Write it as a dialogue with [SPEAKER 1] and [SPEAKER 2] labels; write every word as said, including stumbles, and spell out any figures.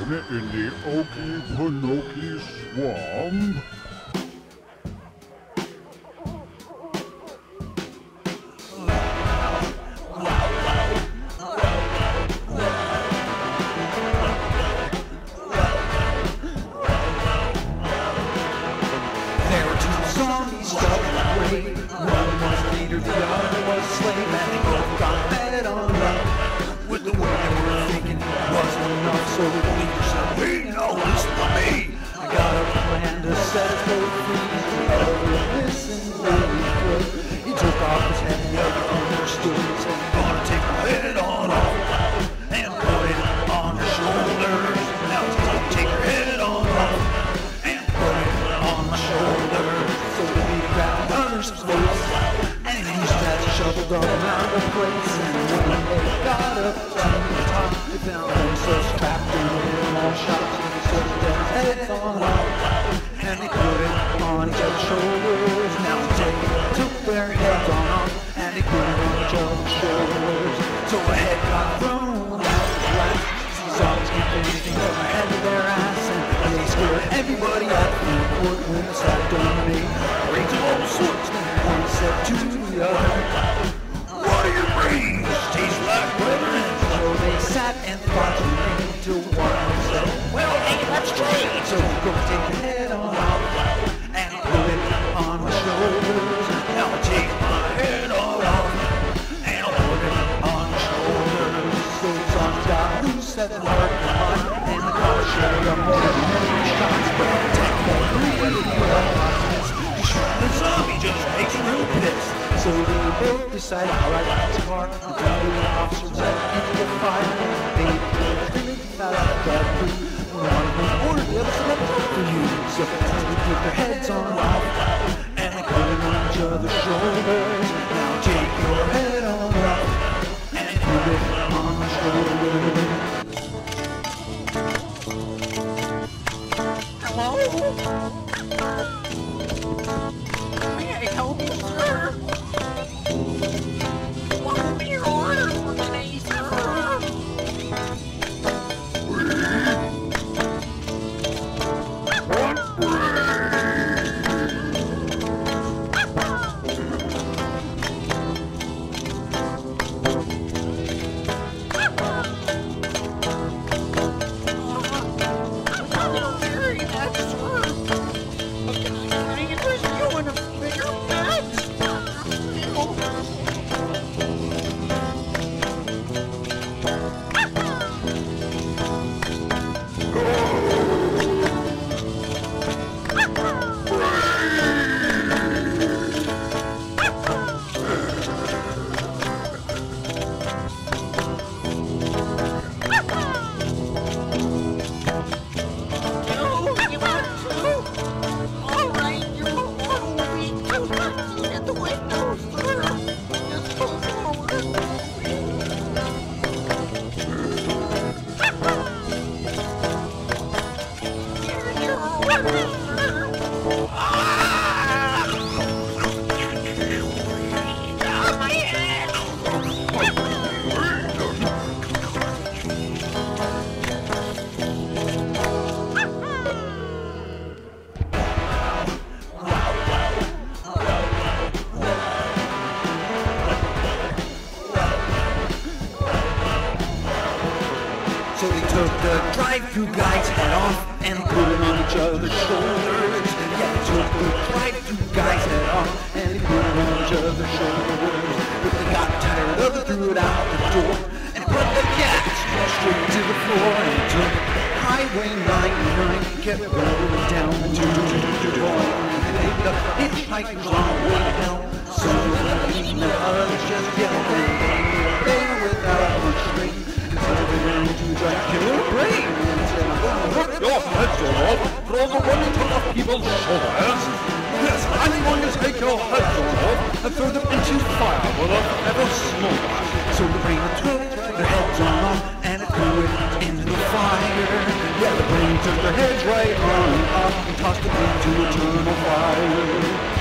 [SPEAKER 1] down in the Okefenokee Swamp.
[SPEAKER 2] There were two zombies stuck in a grave. One was leader, the other was slave, and they both got fed on love. With the way they were thinking wasn't enough, so the leader said, "Hey, now listen to me. I got a plan to set us both free." The other listened really good. He took off his head, the other understood. He said, "I'm gonna take my head on off and put it on your shoulders. Now take your head on off and put it on my shoulders." So the leader grabbed Hunter's face and he used that to shovel them out of place. And when they got up to the top, they found themselves trapped in a small shop. So they took their heads on off and they put it on each other's shoulders. Now they took their heads on off and they put it on each other's shoulders. So a head got thrown out the blast. Some zombies keep anything from their head to their ass, and they scared everybody at the court when they sat down and made raids of all sorts. Then one said to the other, "What are your brains? Taste like brethren." So they sat and thought and made till one said, "Well, hey, let's trade." So go take your head on off and put it on my shoulders. Now I'll take my head all off and I'll put it on my shoulders. So the zombies got loose at the heart of the mine, and the car shared up more than many shots. But ten more really well processed. The zombie just makes you real pissed. So they both decided, alright, let's park. The two officers went into the fire. They really fast got through. One of them ordered the other, so let's talk for you. So they put their heads on off and they put it on each other's shoulders. Now take your head on off and put it on my shoulders.
[SPEAKER 3] Hello? May I help you, sir? What will be your order for today, sir?
[SPEAKER 2] So they took the drive-thru guy's head off and put it on each other's shoulders. Yeah, they took the drive-thru guy's head off and they put it on each other's shoulders. But they got tired of it, threw it out the door and put the gas straight to the floor. And they took Highway ninety-nine and kept rolling down the two-two-two-two-two. And they picked up hitchhikers on the way to hell. So the others just yelled and they were without much strength. So they ran to try to kill her brain and said, "I'm gonna rip your heads off for all the money to off people's shoulders. Yes, I'm going to take your heads off and throw them into fire with a ever smoke." So the brain took their heads on off and it threw it into the fire. Yeah, the brain took their heads right on off and tossed them into eternal fire.